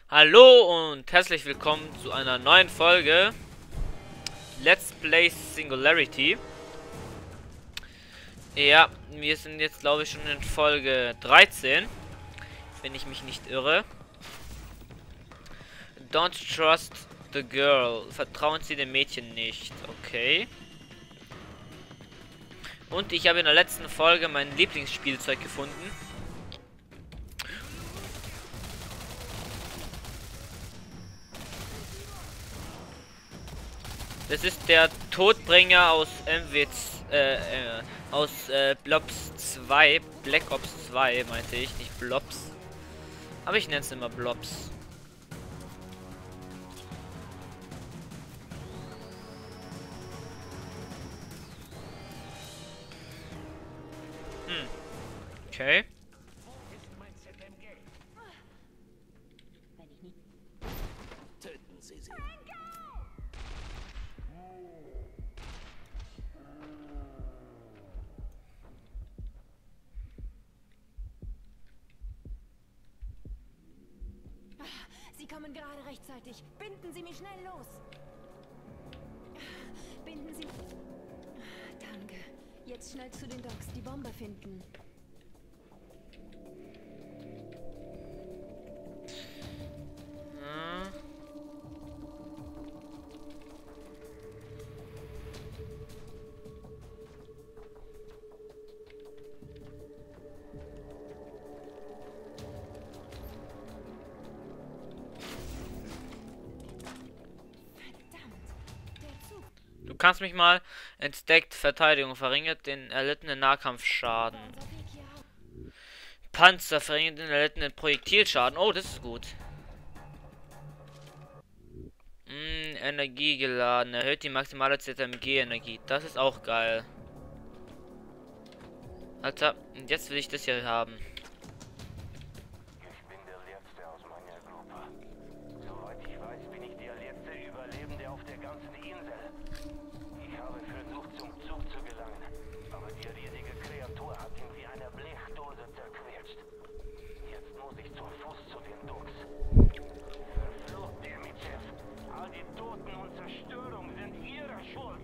Hallo und herzlich willkommen zu einer neuen Folge Let's Play Singularity. Ja, wir sind jetzt glaube ich schon in Folge 13, wenn ich mich nicht irre. Don't trust the girl. Vertrauen Sie dem Mädchen nicht. Okay. Und ich habe in der letzten Folge mein Lieblingsspielzeug gefunden. Das ist der Todbringer aus Blobs 2. Black Ops 2 meinte ich, nicht Blobs. Aber ich nenne es immer Blobs. Okay. Töten Sie sie. Sie kommen gerade rechtzeitig. Binden Sie mich schnell los. Binden Sie... Danke. Jetzt schnell zu den Docks, die Bombe finden. Du kannst mich mal entdeckt. Verteidigung verringert den erlittenen Nahkampfschaden. Panzer verringert den erlittenen Projektilschaden. Oh, das ist gut. Energie geladen. Erhöht die maximale ZMG-Energie. Das ist auch geil. Alter, jetzt will ich das hier haben. Ich bin der Letzte aus meiner Gruppe. Soweit ich weiß, bin ich der letzte Überlebende auf der ganzen Insel. Ich habe versucht, zum Zug zu gelangen, aber die riesige Kreatur hat ihn wie eine Blechdose zerquetscht. Jetzt muss ich zu Fuß zu den Docks. Verflucht, Demichev. All die Toten und Zerstörung sind ihre Schuld.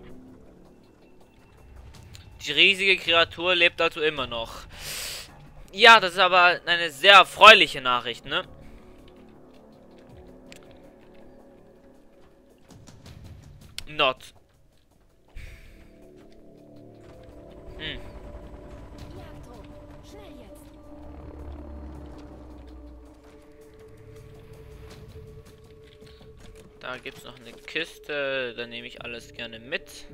Die riesige Kreatur lebt also immer noch. Ja, das ist aber eine sehr erfreuliche Nachricht, ne? Not. Jagdtrupp, schnell jetzt. Da gibt es noch eine Kiste. Da nehme ich alles gerne mit.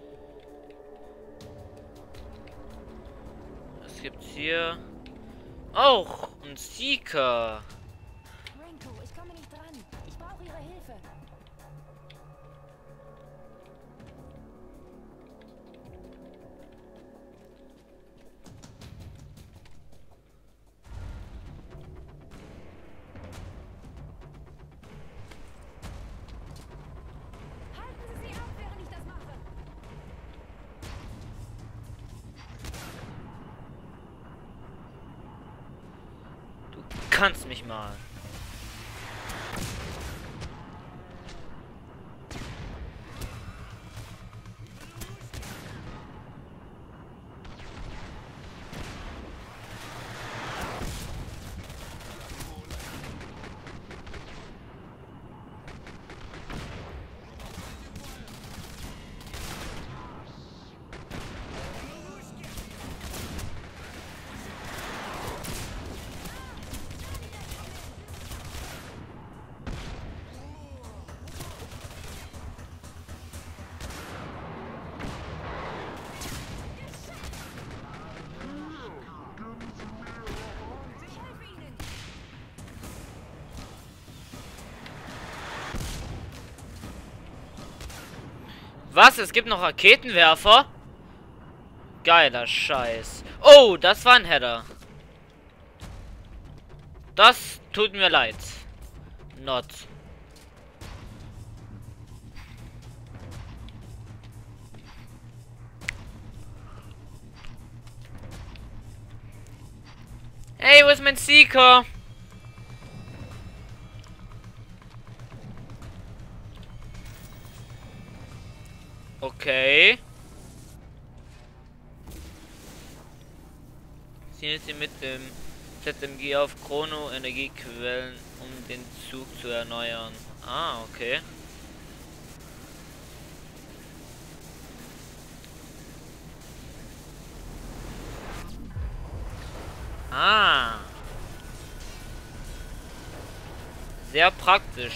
Was gibt's hier? Auch ein Seeker. Renko, ich komme nicht dran. Ich brauche Ihre Hilfe. Halten Sie sie ab, während ich das mache. Du kannst mich mal. Ich helfe Ihnen. Was? Es gibt noch Raketenwerfer? Geiler Scheiß. Oh, das war ein Header. Das tut mir leid. Not. Hey, wo ist mein Seeker? Okay. Zielen Sie mit dem ZMG auf Chrono-Energiequellen, um den Zug zu erneuern. Ah, okay. Ah. Sehr praktisch.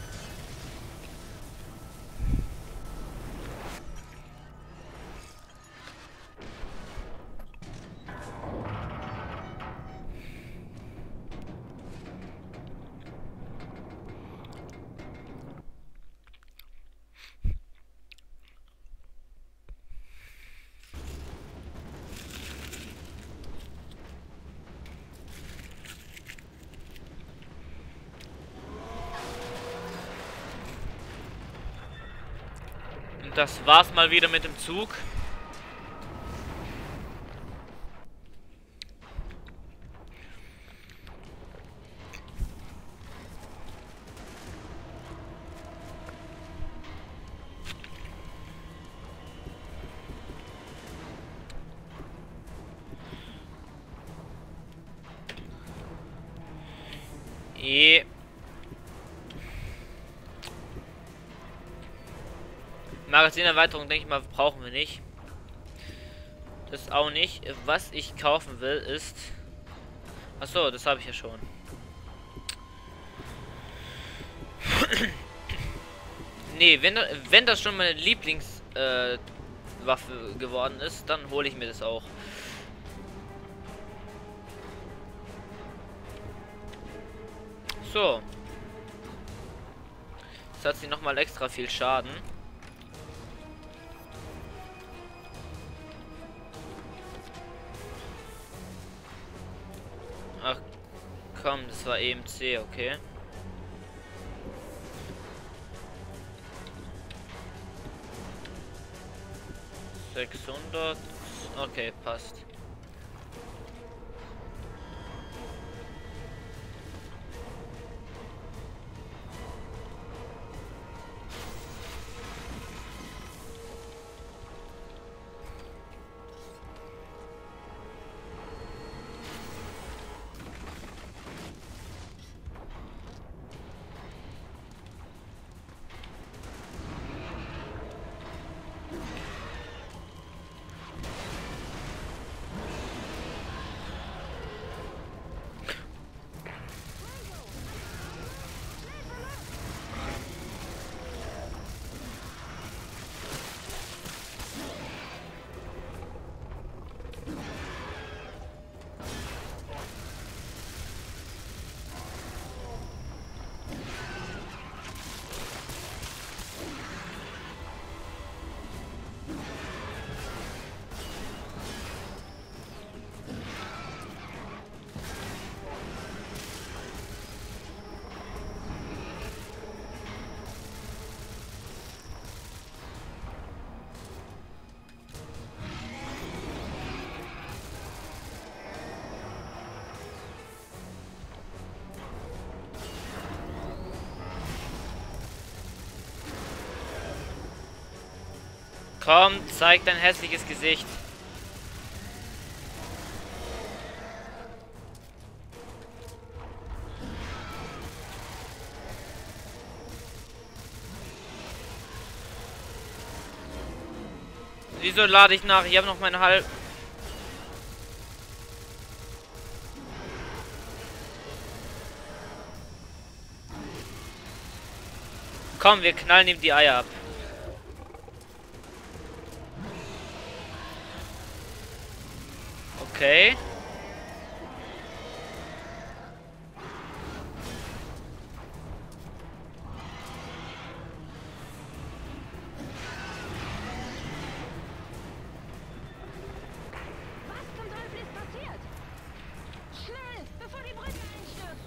Und das war's mal wieder mit dem Zug. Magazinerweiterung, denke ich mal, brauchen wir nicht. Das auch nicht. Was ich kaufen will, ist... Achso, das habe ich ja schon. Nee, wenn das schon meine Lieblingswaffe geworden ist, dann hole ich mir das auch. So. Jetzt hat sie noch mal extra viel Schaden. Ach komm, das war EMC, okay. $600. Okay, passt. Komm, zeig dein hässliches Gesicht. Wieso lade ich nach? Ich habe noch meine halb... Komm, wir knallen ihm die Eier ab. Okay. Was zum Teufel ist passiert? Schnell, bevor die Brücke einstürzt!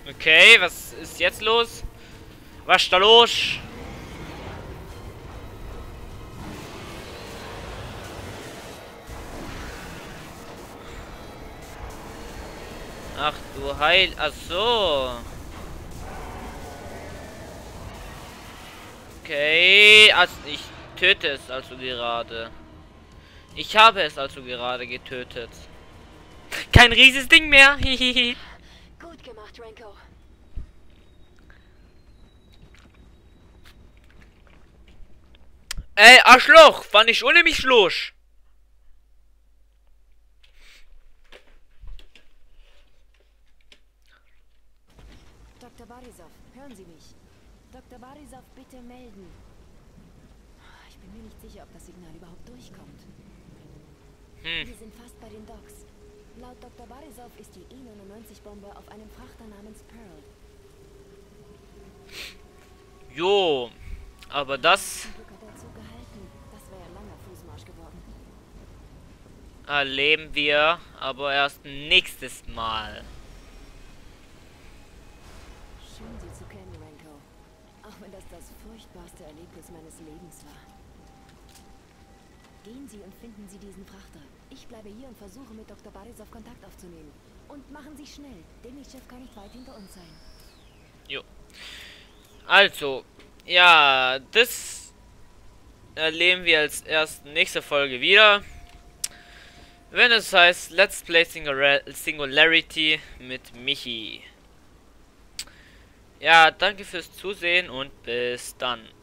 Okay, was ist jetzt los? Was ist da los? Ach du Heil... Ach so. Okay, also ich töte es also gerade. Ich habe es also gerade getötet. Kein rieses Ding mehr. Hihihi. Gut gemacht, Renko. Ey, Arschloch, wann ich ohne mich los? Dr. Borisov, hören Sie mich. Dr. Borisov, bitte melden. Ich bin mir nicht sicher, ob das Signal überhaupt durchkommt. Wir sind fast bei den Docks. Laut Dr. Borisov ist die I-99-Bombe auf einem Frachter namens Pearl. Jo, aber das Zum Glück hat er zugehalten. Das wäre ein langer Fußmarsch geworden. erleben wir aber erst nächstes Mal. Schön, Sie zu kennen, Renko. Auch wenn das furchtbarste Erlebnis meines Lebens war. Gehen Sie und finden Sie diesen Frachter. Ich bleibe hier und versuche mit Dr. Borisov Kontakt aufzunehmen. Und machen Sie schnell. Demischew kann nicht weit hinter uns sein. Jo. Also, ja, das erleben wir als erst nächste Folge wieder. Wenn es heißt Let's Play Singularity mit Michi. Ja, danke fürs Zusehen und bis dann.